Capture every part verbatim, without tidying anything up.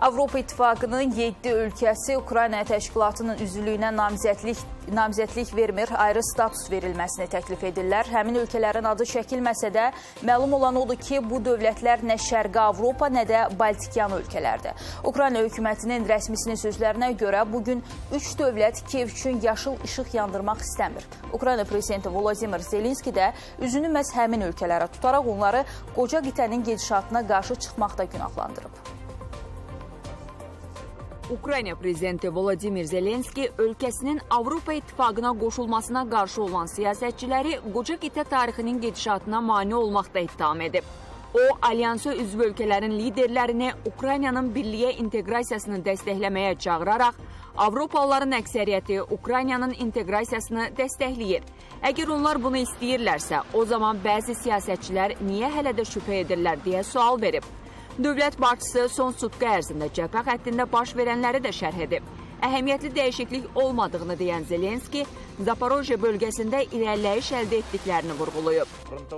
Avropa İttifaqının yeddi ölkəsi Ukrayna təşkilatının üzvlüyünə namizədlik, namizədlik vermir, ayrı status verilməsini təklif edirlər. Həmin ölkələrin adı çəkilməsə də məlum olan odur ki, bu dövlətlər nə Şərqi Avropa, nə də Baltikyan ölkələrdir. Ukrayna hökumətinin rəsmisinin sözlərinə görə bugün üç dövlət Kiyev üçün yaşıl işıq yandırmaq istəmir. Ukrayna prezidenti Volodimir Zelenski də üzünü məhz həmin ölkələrə tutaraq onları qoca qitənin gedişatına qarşı çıxmaqda günahlandırıb. Ukrayna prezidenti Volodimir Zelenski ölkəsinin Avropa İttifaqına qoşulmasına qarşı olan siyasətçiləri qoca qitə tarixinin gedişatına mane olmaqda ittiham edib. O, alyansa üzv ölkələrin liderlərini Ukraynanın birliyə inteqrasiyasını dəstəkləməyə çağıraraq, Avropalıların əksəriyyəti Ukraynanın inteqrasiyasını dəstəkləyir. Əgər onlar bunu istəyirlərsə, o zaman bəzi siyasətçilər niyə hələ də şübhə edirlər deyə sual verib. Dövlət başçısı son sutka ərzində cəbhə xəttində baş verənləri də şərh edib. Əhəmiyyətli dəyişiklik olmadığını deyən Zelenski, Zaporojye bölgəsində irəliləyiş əldə etdiklərini vurğulayıb.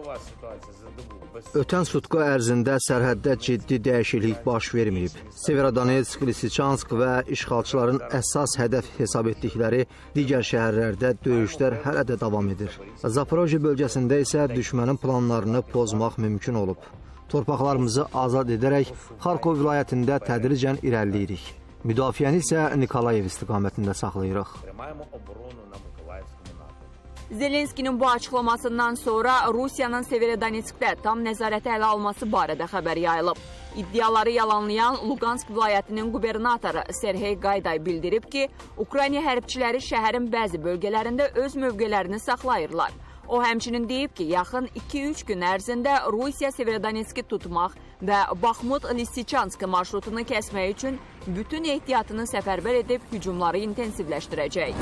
Ötən sutka ərzində sərhəddə ciddi dəyişiklik baş verməyib. Severodonetsk, Lisichansk və işğalçıların əsas hədəf hesab etdikləri digər şəhərlərdə döyüşlər hələ də davam edir. Zaporojye bölgəsində isə düşmənin planlarını pozmaq mümkün olub. Torpaqlarımızı azad edərək Xarkov vilayətində tədricən irəliləyirik. Müdafiəni isə Nikolayev istiqamətində saxlayırıq. Zelenskinin bu açıqlamasından sonra Rusiyanın Severodonetskdə tam nəzarəti ələ alması barədə xəbər yayılıb. İddiaları yalanlayan Lugansk vilayətinin qubernatoru Serhey Gayday bildirib ki, Ukrayna hərbçiləri şəhərin bəzi bölgələrində öz mövqələrini saxlayırlar. O həmçinin deyib ki, yaxın iki üç gün ərzində Rusiya Severodonetski tutmaq və Baxmut-Lisichansk marşrutunu kəsmək üçün bütün ehtiyatını səfərbər edib hücumları intensivləşdirəcək.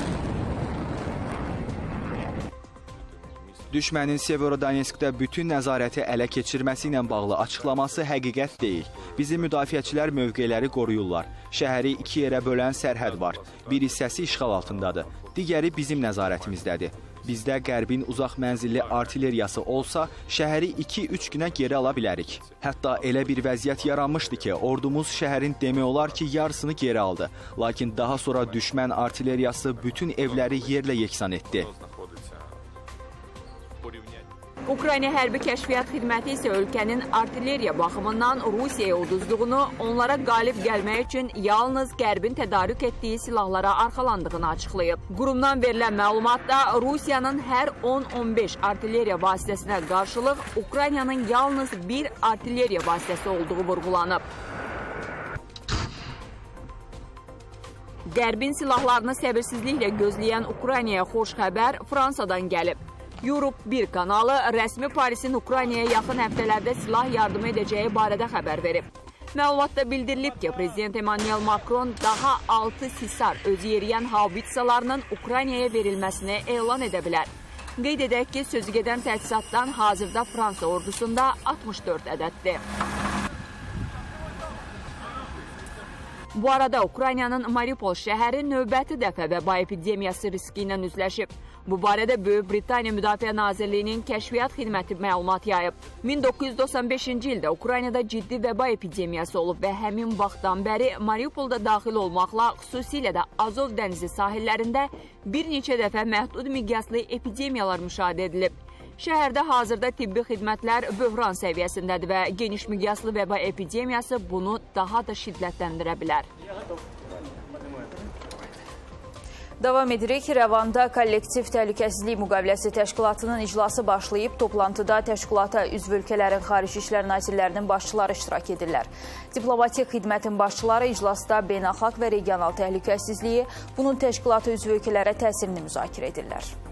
Düşmənin Severodonetskdə bütün nəzarəti ələ keçirməsi ilə bağlı açıqlaması həqiqət deyil. Bizim müdafiəçilər mövqeləri qoruyurlar. Şəhəri iki yerə bölən sərhəd var. Bir hissəsi işğal altındadır. Digəri bizim nəzarətimizdədir. Bizdə Qərbin uzaq mənzilli artilleriyası olsa, şəhəri iki üç günə geri ala bilərik. Hətta elə bir vəziyyət yaranmışdı ki, ordumuz şəhərin demək olar ki, yarısını geri aldı. Lakin daha sonra düşmən artilleriyası bütün evləri yerlə yeksan etdi. Ukrayna Hərbi Kəşfiyyat Xidməti isə ölkənin artilleriya baxımından Rusiyaya uduzduğunu, onlara qalib gəlmək üçün yalnız Qərbin tədarük etdiyi silahlara arxalandığını açıqlayıb. Qurumdan verilən məlumatda Rusiyanın hər on on beş artilleriya vasitəsinə qarşılıq Ukraynanın yalnız bir artilleriya vasitəsi olduğu vurğulanıb. Qərbin silahlarını səbirsizliklə gözləyən Ukraynaya xoş xəbər Fransadan gəlib. Europe bir kanalı rəsmi Parisin Ukraynaya yaxın həftələrdə silah yardım edəcəyi barədə xəbər verib. Məlumatda bildirilib ki, Prezident Emmanuel Macron daha altı Sisar özü yeriyən haubitsalarının Ukraynaya verilməsini elan edə bilər. Qeyd edək ki, sözü gedən təchizatdan hazırda Fransa ordusunda altmış dörd ədəddir. Bu arada Ukraynanın Mariupol şəhəri növbəti dəfə vəba epidemiyası riski ilə üzləşib. Bu barədə Böyük Britaniya Müdafiə Nazirliyinin kəşfiyyat xidməti məlumat yayıb. min doqquz yüz doxsan beşinci ildə Ukraynada ciddi vəba epidemiyası olub və həmin vaxtdan bəri Mariupolda daxil olmaqla xüsusilə də Azov dənizi sahillərində bir neçə dəfə məhdud miqyaslı epidemiyalar müşahidə edilib. Şəhərdə hazırda tibbi xidmətlər böhran səviyyəsindədir və geniş miqyaslı vəba epidemiyası bunu daha da şiddətləndirə bilər. Davam edirik. Rəvanda Kollektiv Təhlükəsizlik Müqaviləsi Təşkilatının iclası başlayıb. Toplantıda təşkilata üzv ölkələrin xarici işlər nazirlərinin başçıları iştirak edirlər. Diplomatik xidmətin başçıları iclasda beynəlxalq və regional təhlükəsizliyi, bunun təşkilata üzv ölkələrə təsirini müzakirə edirlər.